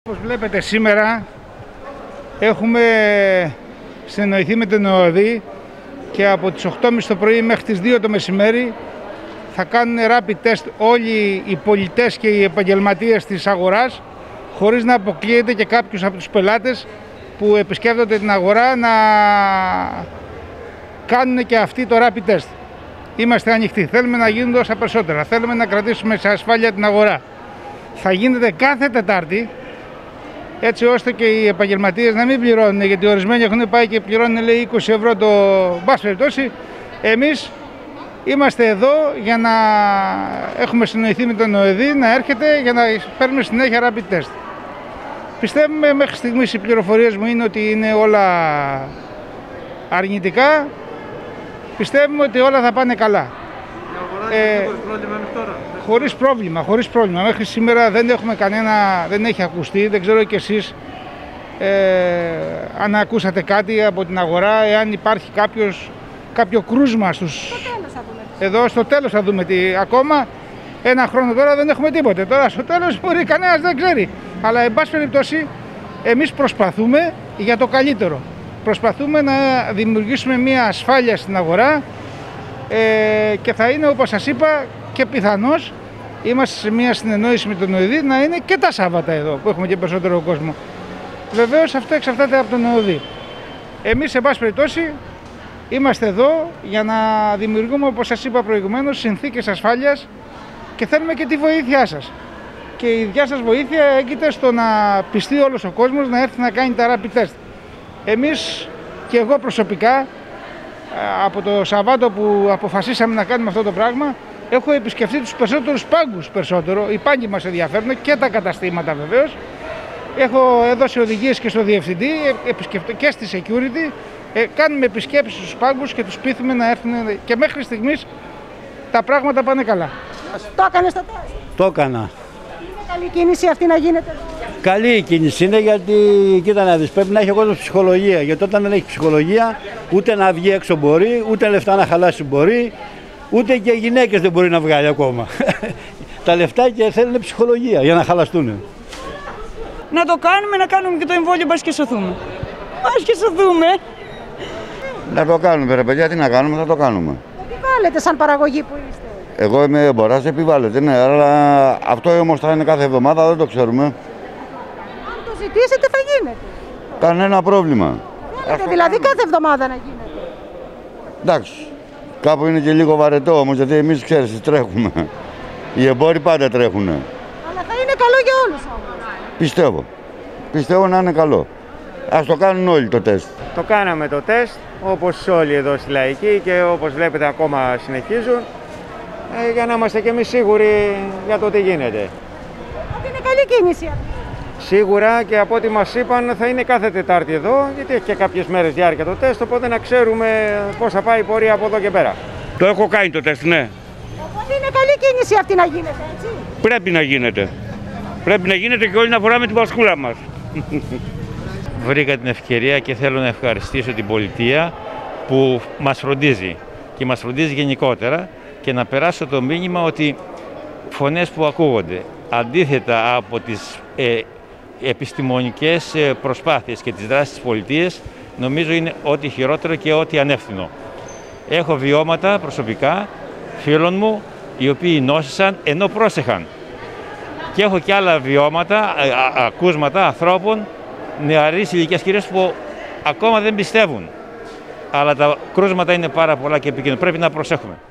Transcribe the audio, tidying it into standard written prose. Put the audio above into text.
Όπως βλέπετε σήμερα έχουμε συνεννοηθεί με την ΟΕΔΗ και από τις 8.30 το πρωί μέχρι τις 2 το μεσημέρι θα κάνουν rapid test όλοι οι πολιτές και οι επαγγελματίες της αγοράς, χωρίς να αποκλείεται και κάποιους από τους πελάτες που επισκέπτονται την αγορά να κάνουν και αυτοί το rapid test. Είμαστε ανοιχτοί, θέλουμε να γίνουν όσα περισσότερα, θέλουμε να κρατήσουμε σε ασφάλεια την αγορά. Θα γίνεται κάθε Τετάρτη, έτσι ώστε και οι επαγγελματίες να μην πληρώνουν, γιατί ορισμένοι έχουν πάει και πληρώνουν, λέει, 20 ευρώ το μπας περιπτώσει. Εμείς είμαστε εδώ για να έχουμε συνοηθεί με τον ΟΕΔΗ να έρχεται για να παίρνουμε συνέχεια rapid test. Πιστεύουμε, μέχρι στιγμής οι πληροφορίες μου είναι ότι είναι όλα αρνητικά. Πιστεύουμε ότι όλα θα πάνε καλά. Χωρίς πρόβλημα. Μέχρι σήμερα δεν έχουμε δεν έχει ακουστεί, δεν ξέρω και εσείς αν ακούσατε κάτι από την αγορά, εάν υπάρχει κάποιο κρούσμα εδώ στο τέλος θα δούμε τι. Ακόμα ένα χρόνο τώρα δεν έχουμε τίποτε. Τώρα στο τέλος μπορεί κανένας δεν ξέρει. Αλλά εν πάση περιπτώσει εμείς προσπαθούμε για το καλύτερο. Προσπαθούμε να δημιουργήσουμε μια ασφάλεια στην αγορά και θα είναι, όπως σας είπα, και πιθανώς είμαστε σε μια συνεννόηση με τον ΟΕΔΗ να είναι και τα Σάββατα εδώ που έχουμε και περισσότερο κόσμο. Βεβαίως αυτό εξαρτάται από τον ΟΕΔΗ. Εμείς, σε πάση περιπτώσει, είμαστε εδώ για να δημιουργούμε, όπως σας είπα προηγουμένως, συνθήκες ασφάλειας και θέλουμε και τη βοήθειά σας. Και η δικιά σας βοήθεια έγκυται στο να πιστεί όλος ο κόσμος να έρθει να κάνει τα rapid test. Εμείς και εγώ προσωπικά, από το Σαββάτο που αποφασίσαμε να κάνουμε αυτό το πράγμα, έχω επισκεφτεί τους περισσότερους πάγκους οι πάγκοι μας ενδιαφέρουν και τα καταστήματα βεβαίως. Έχω έδώσει οδηγίες και στο διευθυντή και στη security. Κάνουμε επισκέψεις στους πάγκους και τους πείθουμε να έρθουν και μέχρι στιγμής τα πράγματα πάνε καλά. Το έκανες το τεστ? Το έκανα. Είναι καλή κίνηση αυτή να γίνεται? Καλή η κίνηση είναι, γιατί κοίτα να δεις, πρέπει να έχει ο κόσμος ψυχολογία. Γιατί όταν δεν έχει ψυχολογία, ούτε να βγει έξω μπορεί, ούτε λεφτά να χαλάσει μπορεί, ούτε και οι γυναίκες δεν μπορεί να βγάλει ακόμα. Τα λεφτά και θέλουν ψυχολογία για να χαλαστούν. Να το κάνουμε, να κάνουμε και το εμβόλιο, μπας και σωθούμε. Μπας και σωθούμε. Να το κάνουμε, ρε παιδιά, τι να κάνουμε, θα το κάνουμε. Επιβάλλεται σαν παραγωγή που είστε? Εγώ είμαι εμποράς, επιβάλλεται, ναι, αλλά αυτό όμως θα είναι κάθε εβδομάδα, δεν το ξέρουμε. Αν το ζητήσετε θα γίνεται. Κανένα πρόβλημα. Δηλαδή κάθε εβδομάδα να γίνεται? Εντάξει, κάπου είναι και λίγο βαρετό όμως, γιατί εμείς, ξέρεις, τρέχουμε. Οι εμπόροι πάντα τρέχουνε. Αλλά θα είναι καλό για όλους όμως. Πιστεύω να είναι καλό. Ας το κάνουν όλοι το τεστ. Το κάναμε το τεστ, όπως όλοι εδώ στη Λαϊκή, και όπως βλέπετε ακόμα συνεχίζουν, για να είμαστε και εμείς σίγουροι για το τι γίνεται. Ότι είναι καλή κίνηση αυτή. Σίγουρα, και από ό,τι μας είπαν θα είναι κάθε Τετάρτη εδώ, γιατί έχει και κάποιες μέρες διάρκεια το τεστ, οπότε να ξέρουμε πώς θα πάει η πορεία από εδώ και πέρα. Το έχω κάνει το τεστ, ναι. Οπότε είναι καλή κίνηση αυτή να γίνεται, έτσι? Πρέπει να γίνεται. Πρέπει να γίνεται και όλοι να φοράμε την πασκούλα μας. Βρήκα την ευκαιρία και θέλω να ευχαριστήσω την πολιτεία που μας φροντίζει και μας φροντίζει γενικότερα, και να περάσω το μήνυμα ότι φωνές που ακούγονται αντίθετα από τις επιστημονικές προσπάθειες και τις δράσεις της πολιτείας, νομίζω είναι ό,τι χειρότερο και ό,τι ανεύθυνο. Έχω βιώματα προσωπικά φίλων μου οι οποίοι νόσησαν ενώ πρόσεχαν, και έχω και άλλα βιώματα, ακούσματα ανθρώπων νεαρής ηλικίας κυρίως που ακόμα δεν πιστεύουν. Αλλά τα κρούσματα είναι πάρα πολλά και επικίνδυνα. Πρέπει να προσέχουμε.